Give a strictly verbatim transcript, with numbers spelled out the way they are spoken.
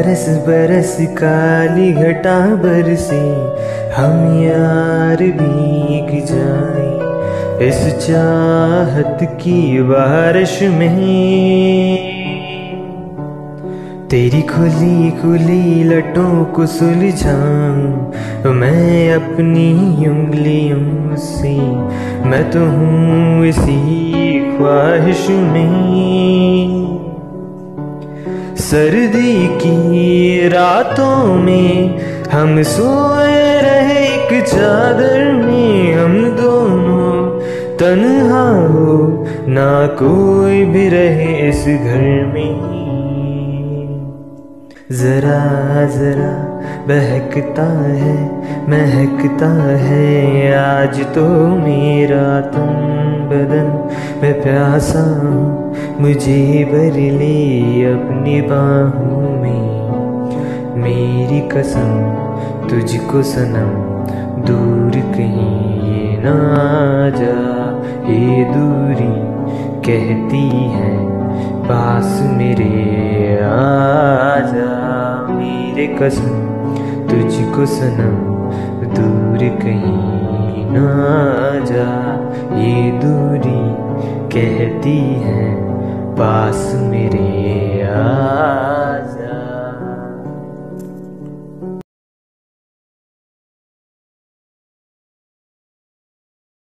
बरस बरस काली घटा बरसी, हम यार भीग जाए इस चाहत की बारिश में। तेरी खुली खुली लटों को सुलझाऊं मैं अपनी उंगलियों से, मैं तो हूँ इसी ख्वाहिश में। सर्दी की रातों में हम सोए रहे एक चादर में, हम दोनों तन्हा हो ना कोई भी रहे इस घर में। जरा जरा बहकता है महकता है आज तो मेरा तन बदन, मैं प्यासा हूँ मुझे भर ले अपनी बाहों में। मेरी कसम तुझको सनम दूर कहीं ये ना जा, ये दूरी कहती है पास मेरे आजा। मेरे कसम तुझको सनम दूर कहीं ना जा, ये दूरी कहती है पास मेरे आ।